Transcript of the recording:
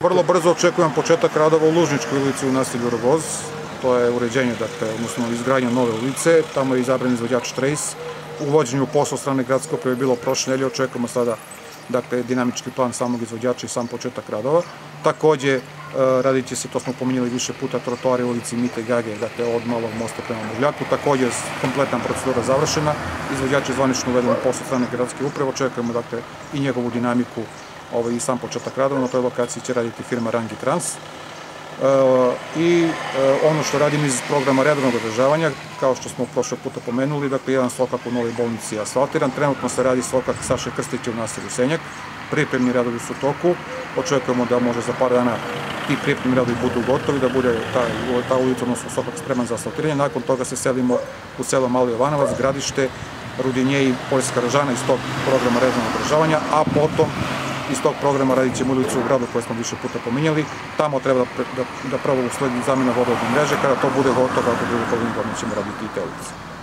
Vrlo brzo očekujem početak radova u Lužničkoj ulici u naselju Rogoz. To je uređenje, odnosno izgradnja nove ulice. Tamo je izabran izvođač Trejs. Uvođenje u posao strane gradske uprave je bilo prošle nedelje. Očekujemo sada dinamički plan samog izvođača i sam početak radova. Takođe, radit će se, to smo pominjali više puta, trotoari u ulici Mite Gage, od Malog mosta prema Mogljaku. Takođe, kompletna procedura završena. Izvođač je zvanično uveden u posao strane gradske uprave. Očekujemo i njegovu dinamiku i sam početak radova. Na toj lokaciji će raditi firma Rangi Trans. I ono što radim iz programa redovnog održavanja, kao što smo prošle puta pomenuli, jedan sokak u Novoj bolnici je asfaltiran. Trenutno se radi sokak Saše Krstića u naselju Senjak. Pripremni radovi su u toku. Očekujemo da može za par dana ti pripremni radovi budu gotovi, da bude ta ulica, odnosno sokak spreman za asfaltiranje. Nakon toga se selimo u selo Mali Jovanovac, Gradište, Rudinje i Poljska Ražana iz tog programa redovnog održavanja, a potom iz tog programa radit ćemo ulicu u gradu koje smo više puta pominjali. Tamo treba da prvo usledi zamena vodovodne mreže. Kada to bude gotovo, ako bude polovni godin ćemo raditi i te ulice.